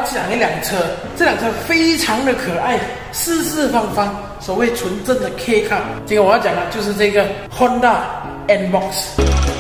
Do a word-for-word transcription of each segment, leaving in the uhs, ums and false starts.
讲一辆车，这辆车非常的可爱，四四方方，所谓纯正的 K car。今天我要讲的就是这个 Honda N Box。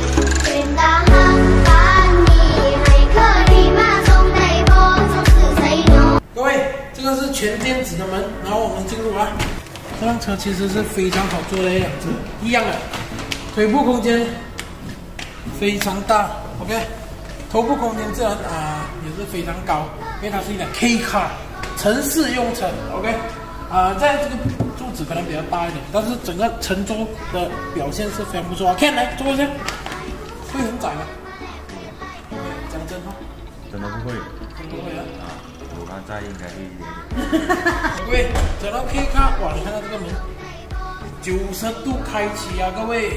各位，这个是全电子的门，然后我们进入啊。这辆车其实是非常好坐的一辆车，一样的，腿部空间非常大 ，OK。 头部空间自然啊、呃、也是非常高，因为它是一辆 K car， 城市用车 ，OK， 啊、呃，在这个柱子可能比较大一点，但是整个乘坐的表现是非常不错啊。看来坐一下，会很窄吗？讲真话， 真的不会， 真不会啊。 啊，我刚才应该会一点点。 各位，讲到 K car， 哇，你看到这个门，九十度开启啊，各位。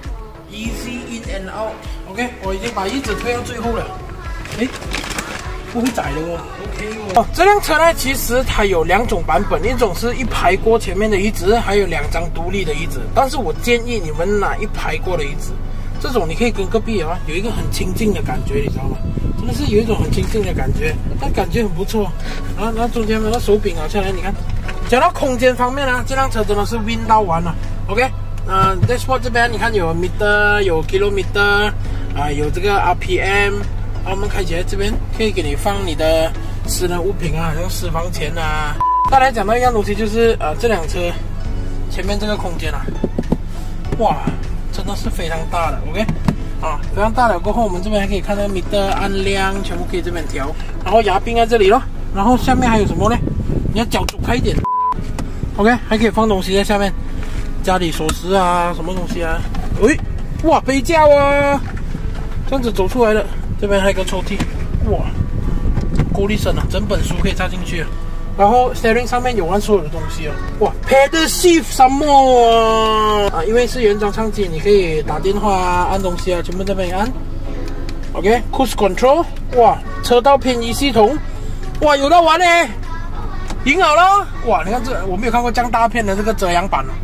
Easy in and out， OK， 我已经把椅子推到最后了，哎，不会窄的哦 ，OK 哦。这辆车呢，其实它有两种版本，一种是一排过前面的椅子，还有两张独立的椅子。但是我建议你们拿一排过的椅子，这种你可以跟隔壁啊有一个很亲近的感觉，你知道吗？真的是有一种很亲近的感觉，但感觉很不错。然后，然后中间的那手柄啊下来，你看，讲到空间方面呢、啊，这辆车真的是 win 到完了 ，OK。 呃 ，dashboard 这边你看有 meter， 有 kilometer， 啊，有这个 R P M， 啊，我们开起来这边可以给你放你的私人物品啊，像私房钱啊。再来讲到一样东西，就是呃，这辆车前面这个空间啊，哇，真的是非常大的 ，OK， 啊，非常大了。过后我们这边还可以看到 meter 按量，全部可以这边调，然后牙柄在这里咯，然后下面还有什么呢？你要脚走开一点 ，OK， 还可以放东西在下面。 家里锁匙啊，什么东西啊？喂，哇，杯架啊，这样子走出来了。这边还有个抽屉，哇，够力深啊，整本书可以插进去。然后 steering 上面有完所有的东西哦，哇 ，pedal shift 什么啊？因为是原装唱机，你可以打电话啊，按东西啊，全部这边按。OK，cruise control， 哇，车道偏移系统，哇，有的玩呢，赢好了。哇，你看这，我没有看过这样大片的这个遮阳板哦。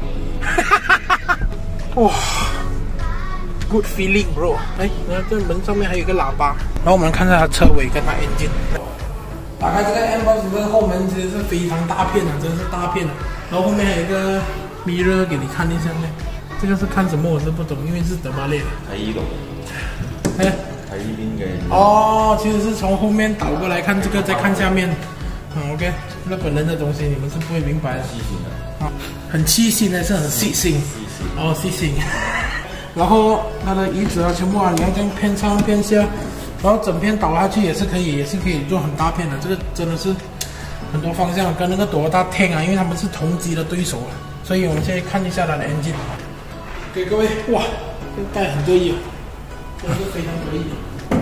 哇 ，good feeling bro！ 哎，然后这门上面还有一个喇叭，然后我们看一下它车尾跟它 engine。打开这个 M Box 这个后门其实是非常大片的，真的是大片的。然后后面还有一个 mirror 给你看一下呢。这个是看什么我是不懂，因为是德玛类的。台一懂。哎，台一应该。哦，其实是从后面倒过来看这个，再看下面。嗯 ，OK， 日本人的东西你们是不会明白的。细心的。啊，很细心的，是很细心。 哦，细心。然后它的椅子啊，全部啊，你要这样偏上偏下，然后整片倒下去也是可以，也是可以做很大片的。这个真的是很多方向跟那个多大 Tank 啊，因为他们是同级的对手啊。所以我们现在看一下它的 engine。给各位，哇，这个盖很得意啊，真的是非常得意。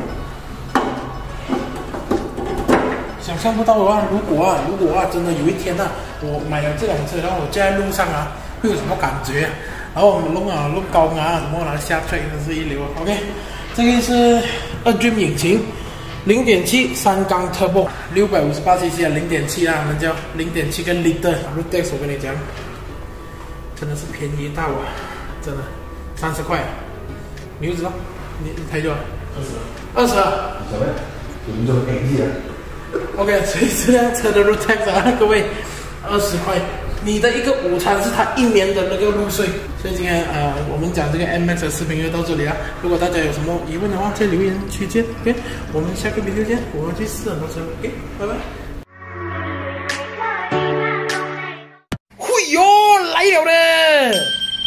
想象不到的话，如果啊，如果啊，真的有一天啊，我买了这辆车，然后我驾在路上啊，会有什么感觉、啊？ 然后我们弄啊弄高啊，什么然后下坠都是一流 OK， 这个是二 Dream 引擎， 零点七 三缸 Turbo， 六百五十八 C C 啊 ，零点七 啊，我们叫零点七个 liter。Rotex 我跟你讲，真的是便宜到啊，真的三十块、啊。牛子哦，你你抬多少？二十。二十啊？什么？有没有便宜啊 ？OK， 所以这辆车的 Rotex 啊，各位，二十块。 你的一个午餐是他一年的那个入税，所以今天呃，我们讲这个 M X 的视频就到这里啊。如果大家有什么疑问的话，在留言区见。OK， 我们下个 video 见，我们去试很多车。OK， 拜拜。嘿哟，来了嘞！